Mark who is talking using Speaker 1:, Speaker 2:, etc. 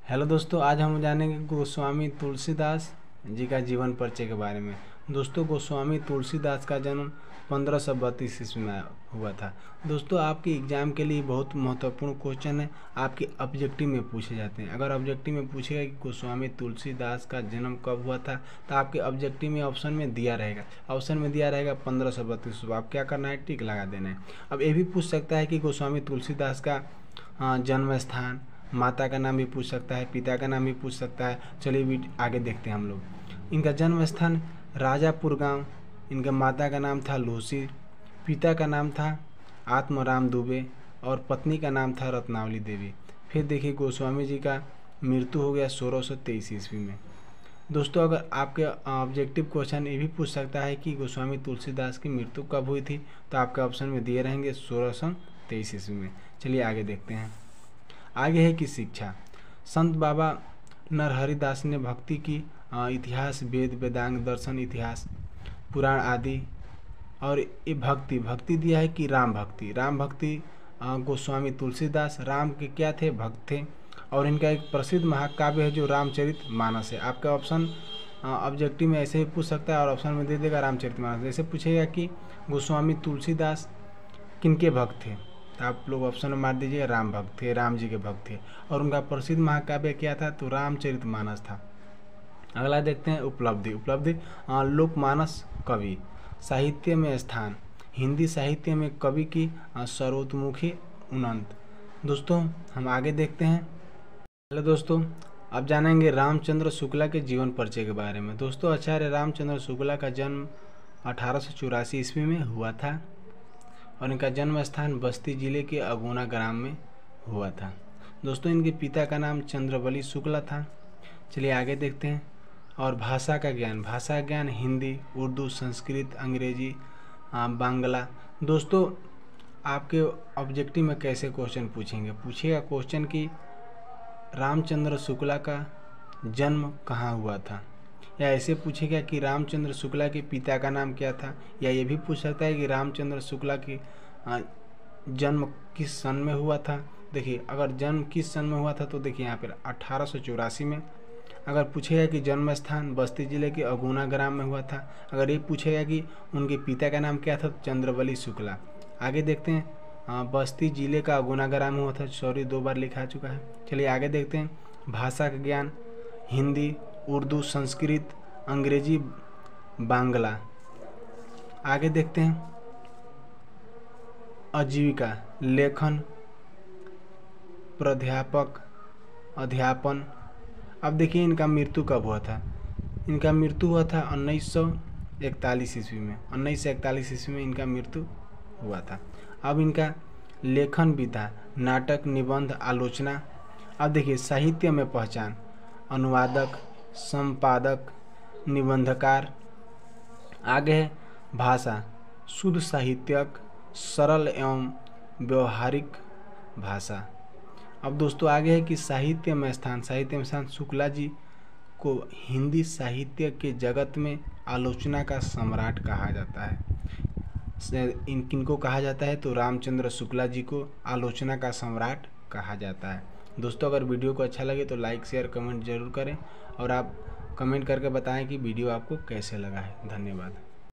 Speaker 1: Hello दोस्तों, आज हम जानेंगे गोस्वामी तुलसीदास जी का जीवन परिचय के बारे में। दोस्तों, गोस्वामी तुलसीदास का जन्म 1532 ईस्वी में हुआ था। दोस्तों, आपके एग्जाम के लिए बहुत महत्वपूर्ण क्वेश्चन है, आपके ऑब्जेक्टिव में पूछे जाते हैं। अगर ऑब्जेक्टिव में पूछेगा कि गोस्वामी तुलसीदास का जन्म कब हुआ था, तो आपके ऑब्जेक्टिव में ऑप्शन में दिया रहेगा 1532। आप क्या करना है, टिक लगा देना है। अब ये भी पूछ सकता है कि गोस्वामी तुलसीदास का जन्म स्थान, माता का नाम भी पूछ सकता है, पिता का नाम भी पूछ सकता है। चलिए भी आगे देखते हैं हम लोग। इनका जन्म स्थान राजापुर गांव, इनका माता का नाम था लूसी, पिता का नाम था आत्मराम दुबे और पत्नी का नाम था रत्नावली देवी। फिर देखिए गोस्वामी जी का मृत्यु हो गया 1623 ईस्वी में। दोस्तों, अगर आपके ऑब्जेक्टिव क्वेश्चन ये भी पूछ सकता है कि गोस्वामी तुलसीदास की मृत्यु कब हुई थी, तो आपके ऑप्शन में दिए रहेंगे 1623 ईस्वी में। चलिए आगे देखते हैं। आगे है कि शिक्षा। संत बाबा नरहरिदास ने भक्ति की इतिहास, वेद वेदांग, दर्शन, इतिहास, पुराण आदि और ये भक्ति दिया है कि राम भक्ति गोस्वामी तुलसीदास राम के क्या थे, भक्त थे। और इनका एक प्रसिद्ध महाकाव्य है जो रामचरित मानस है। आपका ऑप्शन ऑब्जेक्टिव में ऐसे ही पूछ सकता है और ऑप्शन में दे देगा रामचरित मानस। जैसे पूछेगा कि गोस्वामी तुलसीदास किनके भक्त थे, तो आप लोग ऑप्शन में मार दीजिए राम भक्त थे, राम जी के भक्त थे। और उनका प्रसिद्ध महाकाव्य क्या था, तो रामचरितमानस था। अगला देखते हैं उपलब्धि लोकमानस कवि, साहित्य में स्थान, हिंदी साहित्य में कवि की सर्वतोमुखी उन्नत। दोस्तों, हम आगे देखते हैं। हेलो दोस्तों, अब जानेंगे रामचंद्र शुक्ला के जीवन परिचय के बारे में। दोस्तों, आचार्य रामचंद्र शुक्ला का जन्म 1884 ईस्वी में हुआ था और इनका जन्म स्थान बस्ती जिले के अगुना ग्राम में हुआ था। दोस्तों, इनके पिता का नाम चंद्रबली शुक्ला था। चलिए आगे देखते हैं। और भाषा ज्ञान हिंदी, उर्दू, संस्कृत, अंग्रेजी, बांग्ला। दोस्तों, आपके ऑब्जेक्टिव में कैसे क्वेश्चन पूछेगा क्वेश्चन कि रामचंद्र शुक्ला का जन्म कहाँ हुआ था, या ऐसे पूछेगा कि रामचंद्र शुक्ला के पिता का नाम क्या था, या ये भी पूछ सकता है कि रामचंद्र शुक्ला की जन्म किस सन में हुआ था। देखिए, अगर जन्म किस सन में हुआ था तो देखिए यहाँ पर 1884 में। अगर पूछेगा कि जन्म स्थान बस्ती जिले के अगुना ग्राम में हुआ था। अगर ये पूछेगा कि उनके पिता का नाम क्या था, चंद्रबली शुक्ला। आगे देखते हैं। बस्ती जिले का अगुना ग्राम हुआ था, सॉरी 2 बार लिखा चुका है। चलिए आगे देखते हैं। भाषा का ज्ञान हिंदी, उर्दू, संस्कृत, अंग्रेजी, बांग्ला। आगे देखते हैं। आजीविका लेखन, प्राध्यापक, अध्यापन। अब देखिए इनका मृत्यु कब हुआ था। इनका मृत्यु हुआ था 1941 ईस्वी में। 1941 ईस्वी में इनका मृत्यु हुआ था। अब इनका लेखन भी था, नाटक, निबंध, आलोचना। अब देखिए साहित्य में पहचान, अनुवादक, संपादक, निबंधकार। आगे है भाषा, शुद्ध साहित्यक, सरल एवं व्यवहारिक भाषा। अब दोस्तों आगे है कि साहित्य में स्थान शुक्ला जी को हिंदी साहित्य के जगत में आलोचना का सम्राट कहा जाता है। किनको कहा जाता है, तो रामचंद्र शुक्ला जी को आलोचना का सम्राट कहा जाता है। दोस्तों, अगर वीडियो को अच्छा लगे तो लाइक, शेयर, कमेंट जरूर करें और आप कमेंट करके बताएं कि वीडियो आपको कैसे लगा है। धन्यवाद।